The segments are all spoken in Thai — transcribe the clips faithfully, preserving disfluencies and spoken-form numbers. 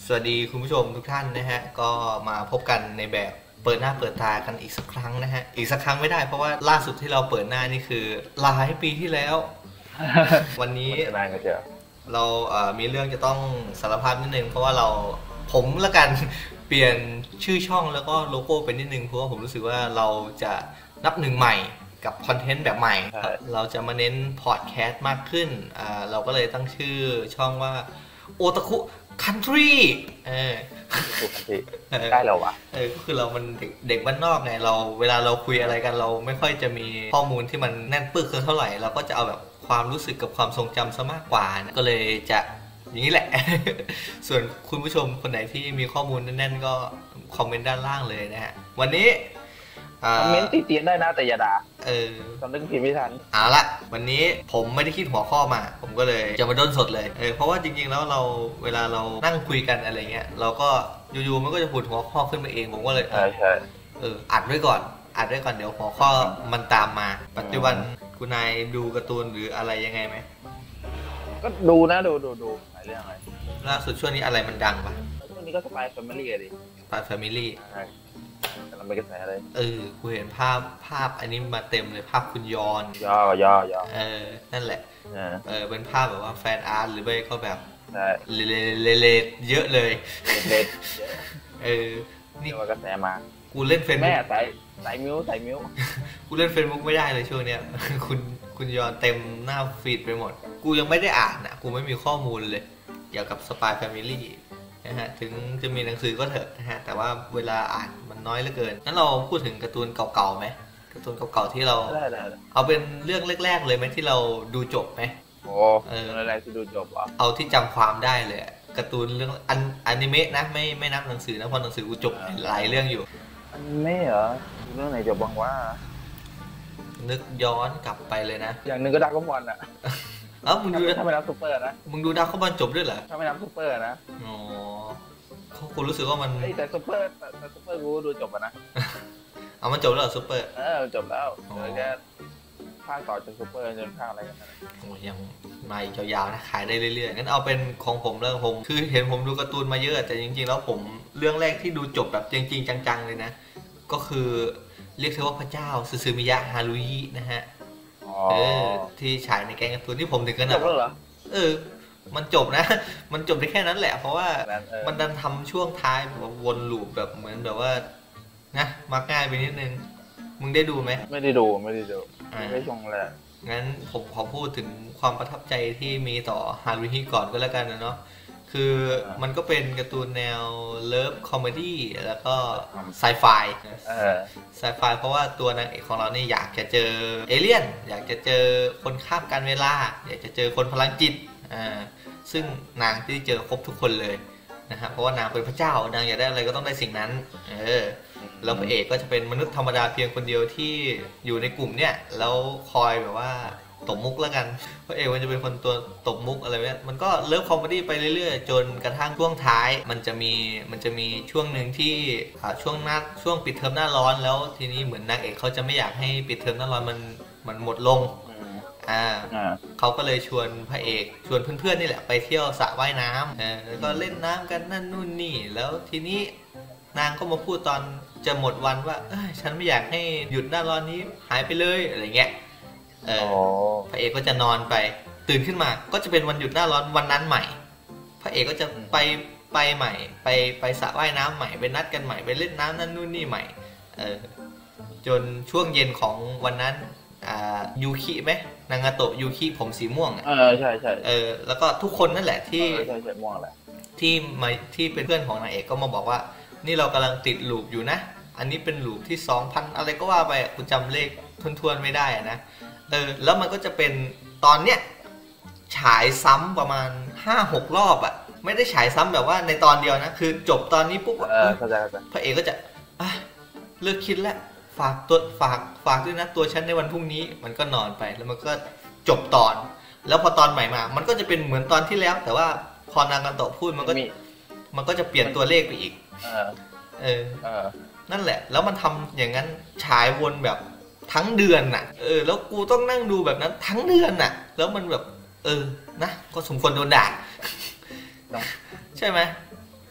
สวัสดีคุณผู้ชมทุกท่านนะฮะก็มาพบกันในแบบเปิดหน้าเปิดตากันอีกสักครั้งนะฮะอีกสักครั้งไม่ได้เพราะว่าล่าสุดที่เราเปิดหน้านี่คือหลายปีที่แล้ว วันนี้เราเอ่อมีเรื่องจะต้องสารภาพนิดนึงเพราะว่าเราผมละกันเปลี่ยนชื่อช่องแล้วก็โลโก้เป็นนิดนึงเพราะว่าผมรู้สึกว่าเราจะนับหนึ่งใหม่กับคอนเทนต์แบบใหม่เราจะมาเน้นพอดแคสต์มากขึ้นอ่าเราก็เลยตั้งชื่อช่องว่าโอตาคุคันทรีเออได้แล้ววะเออก็คือเรามันเด็กเด็กบ้านนอกไงเราเวลาเราคุยอะไรกันเราไม่ค่อยจะมีข้อมูลที่มันแน่นปึกเท่าไหร่เราก็จะเอาแบบความรู้สึกกับความทรงจำซะมากกว่านะก็เลยจะอย่างนี้แหละ ส่วนคุณผู้ชมคนไหนที่มีข้อมูลแน่นๆก็คอมเมนต์ด้านล่างเลยนะฮะวันนี้คอมเมนต์ติเตียนได้นะแต่อย่าด่าเออตอนนึกผิดไม่ทันเอาละวันนี้ผมไม่ได้คิดหัวข้อมาผมก็เลยจะมาด้นสดเลยเออเพราะว่าจริงๆแล้วเราเวลาเรานั่งคุยกันอะไรเงี้ยเราก็อยู่ๆมันก็จะพูดหัวข้อขึ้นมาเองผมก็เลยใช่ใช่เอออัดไว้ก่อนอัดไว้ก่อนเดี๋ยวหัวข้อมันตามมาปัจจุบันคุณนายดูการ์ตูนหรืออะไรยังไงไหมก็ดูนะดูดูดูหลายเรื่องอะไรล่าสุดช่วงนี้อะไรมันดังปะช่วงนี้ก็สปายแฟมิลี่ดิสปายแฟมิลี่กำลังไปกระแสเลยเออกูเห็นภาพภาพอันนี้มาเต็มเลยภาพคุณยอนย่อย่อย่อเออนั่นแหละเออเป็นภาพแบบว่าแฟนอาร์ตหรือไม่ก็แบบเลเลเลเยอะเลยเลเออนี่ว่ากระแสมากูเล่นเฟซบุ๊กแม่ใส่ใส่มิ้วใส่มิ้วกูเล่นเฟซบุ๊กไม่ได้เลยช่วงเนี้ยคุณคุณยอนเต็มหน้าฟีดไปหมดกูยังไม่ได้อ่านนะกูไม่มีข้อมูลเลยเกี่ยวกับสปายแฟมิลี่นะฮะถึงจะมีหนังสือก็เถอะนะฮะแต่ว่าเวลาอ่านมันน้อยเหลือเกินงั้นเราพูดถึงการ์ตูนเก่าๆไหมการ์ตูนเก่าๆที่เราเอาเป็นเรื่องแรกๆเลยไหมที่เราดูจบไหมโอ้เอออะไรที่ดูจบอ่ะเอาที่จำความได้เลยการ์ตูนเรื่องอันอนิเมะนะไม่ไม่นับหนังสือนะเพราะหนังสือกูจบหลายเรื่องอยู่อนิเมะเหรอเรื่องไหนจบบ้างวะนึกย้อนกลับไปเลยนะอย่างหนึ่งก็ดักบอลอ่ะเอ้ามึงดูถ้าไม่นับซูเปอร์นะมึงดูดาวเขาบอลจบด้วยเหรอถ้าไม่นับซูเปอร์นะอ๋อเขาคุณรู้สึกว่ามันแต่ซูเปอร์แต่ซูเปอร์กูดูจบนะเอามันจบแล้วซูเปอร์เออจบแล้วเดี๋ยวแค่ภาคต่อจากซูเปอร์จนภาคอะไรกันโอ้ยังมาอีกยาวๆนะขายได้เรื่อยๆงั้นเอาเป็นของผมแล้วผมคือเห็นผมดูการ์ตูนมาเยอะแต่จริงๆแล้วผมเรื่องแรกที่ดูจบแบบจริงๆจังๆเลยนะก็คือเรียกเธอว่าพระเจ้าซึซึมิยะฮารุยินะฮะเออที่ฉายในแกงการ์ตูนที่ผมถึงกันนะเออมันจบนะมันจบได้แค่นั้นแหละเพราะว่ามันดันทำช่วงท้ายแบบวนลูปแบบเหมือนแบบว่านะมักง่ายไปนิดนึงมึงได้ดูไหมไม่ได้ดูไม่ได้ดูไม่ได้ชงเลยงั้นผมขอพูดถึงความประทับใจที่มีต่อฮารุฮิก่อนก็แล้วกันนะเนาะคือมันก็เป็นการ์ตูนแนวเลิฟคอมเมดี้แล้วก็ไซไฟไซไฟเพราะว่าตัวนางเอกของเรานี่อยากจะเจอเอเลี่ยนอยากจะเจอคนข้ามการเวลาอยากจะเจอคนพลังจิตอ่าซึ่งนางที่เจอครบทุกคนเลยนะฮะเพราะว่านางเป็นพระเจ้านางอยากได้อะไรก็ต้องได้สิ่งนั้นเออแล้วพระเอกก็จะเป็นมนุษย์ธรรมดาเพียงคนเดียวที่อยู่ในกลุ่มเนี้ยแล้วคอยแบบว่าตบมุกแล้วกันพระเอกมันจะเป็นคนตัวตบมุกอะไรเนี้ยมันก็เลิฟคอมเมดี้ไปเรื่อยๆจนกระทั่งช่วงท้ายมันจะมีมันจะมีช่วงหนึ่งที่ช่วงหน้าช่วงปิดเทอมหน้าร้อนแล้วทีนี้เหมือนนางเอกเขาจะไม่อยากให้ปิดเทอมหน้าร้อนมันมันหมดลงอ่าเขาก็เลยชวนพระเอกชวนเพื่อนๆนี่แหละไปเที่ยวสระว่ายน้ำอ่าแล้วก็เล่นน้ำกันนั่นนู่นนี่แล้วทีนี้นางก็มาพูดตอนจะหมดวันว่าเอ้ยฉันไม่อยากให้หยุดหน้าร้อนนี้หายไปเลยอะไรเงี้ยเออพระเอกก็จะนอนไปตื่นขึ้นมาก็จะเป็นวันหยุดหน้าร้อนวันนั้นใหม่พระเอกก็จะไปไปใหม่ไปไปสระว่ายน้ำใหม่ไปนัดกันใหม่ไปเล่นน้ำนั่นนู่นนี่ใหม่เออจนช่วงเย็นของวันนั้นอ่ายูคิไหมนางาโตะยูคิผมสีม่วงเออใช่ใช่เออแล้วก็ทุกคนนั่นแหละที่ใช่ใช่ม่วงแหละที่มาที่เป็นเพื่อนของนางเอกก็มาบอกว่านี่เรากำลังติดลูปอยู่นะอันนี้เป็นลูปที่ สองพัน อะไรก็ว่าไปกูจำเลขทวนๆไม่ได้นะเออแล้วมันก็จะเป็นตอนเนี้ยฉายซ้ำประมาณ ห้าหก รอบอ่ะไม่ได้ฉายซ้ำแบบว่าในตอนเดียวนะคือจบตอนนี้ปุ๊บพระเอกก็จะเลิกคิดแล้วฝากตัวฝากฝากด้วยนะตัวฉันในวันพรุ่งนี้มันก็นอนไปแล้วมันก็จบตอนแล้วพอตอนใหม่มามันก็จะเป็นเหมือนตอนที่แล้วแต่ว่าพอนางกันโตะพูดมันก็มันก็จะเปลี่ยนตัวเลขไปอีกเออนั่นแหละแล้วมันทำอย่างนั้นฉายวนแบบทั้งเดือนน่ะเออแล้วกูต้องนั่งดูแบบนั้นทั้งเดือนน่ะแล้วมันแบบเออนะก็สมควรโดนด่าใช่ไหม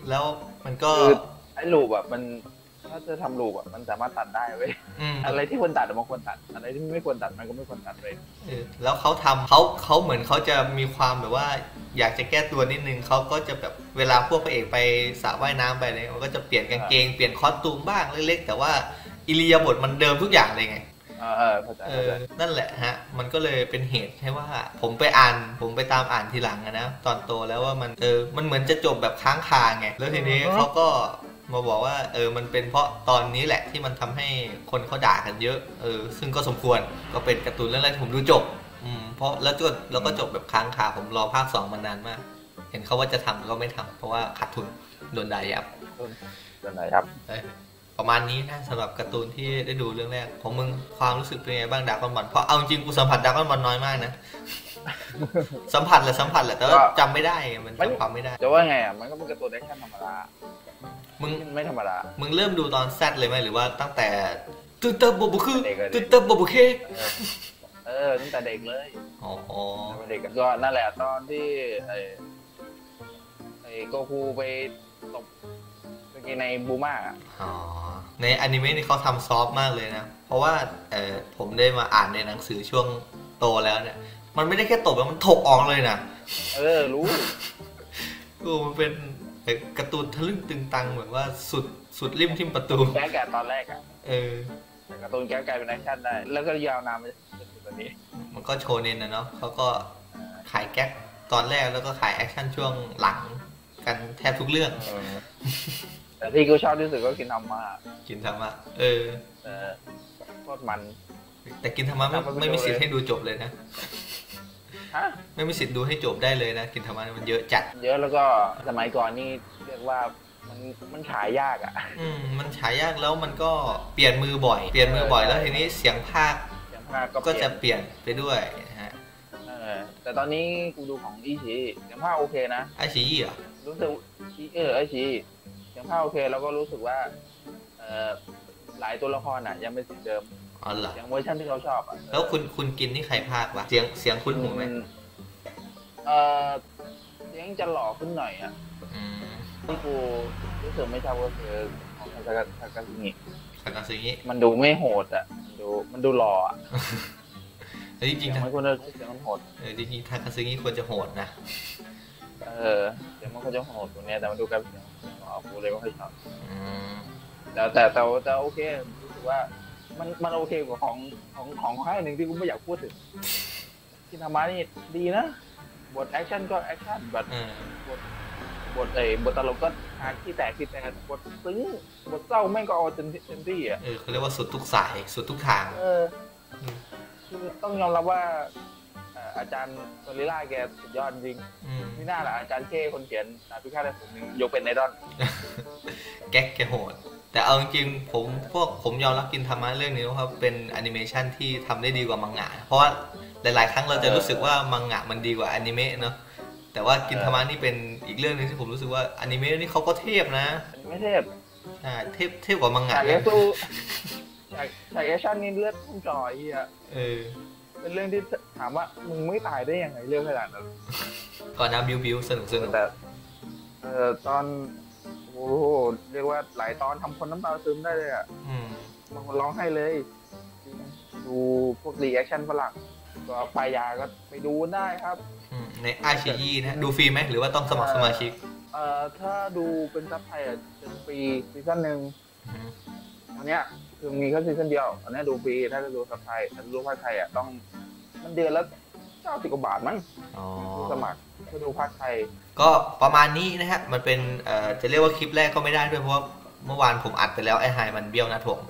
แล้วมันก็ไอ้ลูปแบบมันถ้าจะทำลูปอะมันสามารถตัดได้เว้ยอะไรที่ควรตัดมันควรตัดอะไรที่ไม่ควรตัดมันก็ไม่ควรตัดเลยแล้วเขาทำเขาเขาเหมือนเขาจะมีความแบบว่าอยากจะแก้ตัวนิดนึงเขาก็จะแบบเวลาพวกพระเอกไปสระว่ายน้ำไปเนี่ยมันก็จะเปลี่ยนกางเกงเปลี่ยนคอสตูมบ้างเล็กๆแต่ว่าอิริยาบถมันเดิมทุกอย่างเลยไงเออเข้าใจเออนั่นแหละฮะมันก็เลยเป็นเหตุให้ว่าผมไปอ่านผมไปตามอ่านทีหลังนะตอนโตแล้วว่ามันเออมันเหมือนจะจบแบบค้างคาไงแล้วทีนี้เขาก็มาบอกว่าเออมันเป็นเพราะตอนนี้แหละที่มันทำให้คนเขาด่ากันเยอะเออซึ่งก็สมควรก็เป็นการ์ตูนเรื่องแรกที่ผมดูจบอืมเพราะแล้วก็แล้วก็จบแบบค้างคาผมรอภาคสองมานานมากเห็นเขาว่าจะทำก็ไม่ทำเพราะว่าขาดทุนโดนด่ายับโดนด่ายับประมาณนี้นะสำหรับการ์ตูนที่ได้ดูเรื่องแรกของมึงความรู้สึกเป็นไงบ้างดราก้อนบอลเพราะเอาจริงกูสัมผัสดราก้อนบอลน้อยมากนะสัมผัสแหละสัมผัสแหละแต่ว่าจำไม่ได้มันจำความไม่ได้จะว่าไงอ่ะมันก็เป็นการ์ตูนแอคชั่นธรรมดามึงไม่ธรรมดามึงเริ่มดูตอนแซดเลยไหมหรือว่าตั้งแต่ตึ๊ดเตอร์โบบุคือตึ๊ดเตอร์โบบุเคเออตั้งแต่เด็กเลยอ๋อเด็กก็นั่นแหละตอนที่ไอ้ไอ้โกคูไปตบในบูม่าอ๋อในอนิเมะนี่เขาทำซอฟต์มากเลยนะเพราะว่าเออผมได้มาอ่านในหนังสือช่วงโตแล้วเนี่ยมันไม่ได้แค่ตบแล้วมันถกออกเลยนะเออรู้กูมันเป็นการ์ตูนทะลึ่งตึงตังเหมือนว่าสุดสุดริมทิ่มประตูแก๊กแกตอนแรกอ่ะเออการ์ตูนแก๊กกลายเป็นแอคชั่นได้แล้วก็ยาวนานมาจนถึงตอนนี้มันก็โชเน้นนะเนาะเขาก็ขายแก๊กตอนแรกแล้วก็ขายแอคชั่นช่วงหลังกันแทบทุกเรื่องแต่ที่กูชอบที่สุดก็กินธรรมะกินธรรมะเออเออโคตรมันแต่กินธรรมะไม่ไม่มีสิทธิ์ให้ดูจบเลยนะฮะไม่มีสิทธิ์ดูให้จบได้เลยนะกินธรรมะมันเยอะจัดเยอะแล้วก็สมัยก่อนนี่เรียกว่ามันมันขายยากอ่ะอืมมันขายยากแล้วมันก็เปลี่ยนมือบ่อยเปลี่ยนมือบ่อยแล้วทีนี้เสียงภาคเสียงภาคก็จะเปลี่ยนไปด้วยนะฮะเออแต่ตอนนี้กูดูของอีชีเสียงภาคโอเคนะไอชีอ่ะรู้สึกเออไอชีเสียงภาคโอเคแล้วก็รู้สึกว่าเออหลายตัวละครอ่ะยังเป็นเสียงเดิมอ๋อเหรอเสียงเวอร์ชันที่เราชอบอ่ะแล้วคุณคุณกินนี่ใครภาควะเสียงเสียงคุณหูไหมเออเสียงจะหล่อขึ้นหน่อยอ่ะที่กูรู้สึกไม่ชอบก็คือของทากาทากาซิงิทากาซิงิมันดูไม่โหดอ่ะมันดูมันดูหล่ออ่ะจริงจริงมันควรจะเสียงมันโหดเออจริงๆทากาซิงิควรจะโหดนะเออเสียงมันควรจะโหดตัวเนี้ยแต่มันดูกลายเป็นเสียงหล่อกูเลยไม่ค่อยชอบแต่แต่แต่แต่โอเครู้สึกว่ามันมันโอเคกว่าของของของค่ายหนึ่งที่กูไม่อยากพูดถึงกินธรรมะนี่ดีนะบทแอคชั่นก็แอคชั่นบทบทบทเอ๋บทตลกก็หาที่แตกที่แตกบทซึ้งบทเศร้าแม่งก็เอาเต็มเต็มที่อ่ะเออเขาเรียกว่าสุดทุกสายสุดทุกทางเออคือต้องยอมรับว่าอาจารย์โซลิล่าแกสุดยอดจริงไม่น่าล่ะอาจารย์เช่คนเขียนดาบพิฆาตอสูรหนึ่งยกเป็นไอดอลแก๊กแกโหดแต่เอาจริงๆผมพวกผมยอมรับกินธรรมะเรื่องนี้ว่าเป็นแอนิเมชันที่ทำได้ดีกว่ามังงะเพราะว่าหลายๆครั้งเราจะรู้สึกว่ามังงะมันดีกว่าอนิเมะเนาะแต่ว่ากินธรรมะนี่เป็นอีกเรื่องนึงที่ผมรู้สึกว่าอนิเมะนี่เขาก็เทพนะไม่เทพใช่เทพเทพกว่ามังงะเลยสู้ฉากแอคชั่นนี่เลือดพุ่งจ่อยอ่ะเออเป็นเรื่องที่ถามว่ามึงไม่ตายได้ยังไงเรื่องขนาดนั้นก่อนนะบิวบิวสนุกสนุกแต่เออตอนโอ้โหเรียกว่าหลายตอนทำคนน้ำตาซึมได้เลยอ่ะบางคนร้องไห้เลยดูพวกรีแอคชั่นฝรั่งก็ปายาก็ไปดูได้ครับในไอชียีนะดูฟรีไหมหรือว่าต้องสมัครสมาชิกเอ่อถ้าดูเป็นซับไทยอ่ะจะฟรีซีซั่นหนึ่งอันเนี้ยคือมีแค่ซีซั่นเดียวอันนี้ดูฟรีถ้าจะดูซับไทยถ้าดูภาคไทยอ่ะต้องมันเดือนละเก้าสิบกว่าบาทมั้งสมัครเพื่อดูภาคไทยก็ประมาณนี้นะฮะมันเป็นเอ่อจะเรียกว่าคลิปแรกก็ไม่ได้ด้วยเพราะเมื่อวานผมอัดไปแล้วไอ้ไฮมันเบี้ยวนะผม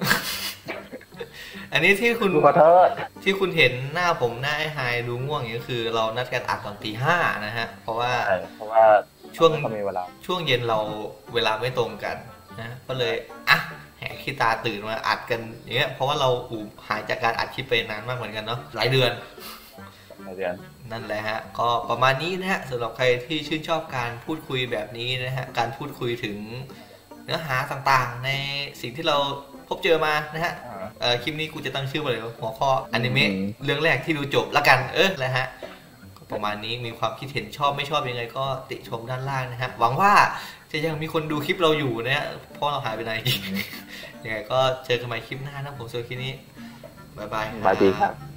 อันนี้ที่คุณที่คุณเห็นหน้าผมหน้าไอ้ไฮดูง่วงอย่างนี้คือเรานัดกันอัดตอนตีห้านะฮะเพราะว่าเพราะว่าช่วงช่วงเย็นเราเวลาไม่ตรงกันนะก็เลยอ่ะแหกขี้ตาตื่นมาอัดกันอย่างเงี้ยเพราะว่าเราอูหายจากการอัดคลิปไปนานมากเหมือนกันเนาะหลายเดือนหลายเดือนนั่นแหละฮะก็ประมาณนี้นะฮะสำหรับใครที่ชื่นชอบการพูดคุยแบบนี้นะฮะการพูดคุยถึงเนื้อหาต่างๆในสิ่งที่เราพบเจอมานะฮะคลิปนี้กูจะตั้งชื่อว่าอะไรหัวข้ออนิเมะเรื่องแรกที่ดูจบละกันเออนะฮะประมาณนี้มีความคิดเห็นชอบไม่ชอบยังไงก็ติชมด้านล่างนะฮะหวังว่าจะยังมีคนดูคลิปเราอยู่เนี่ยเพราะเราหายไปไหนยังไงก็เจอกันใหม่คลิปหน้านะผมส่วนคลิปนี้บ๊ายบายสวัสดีครับ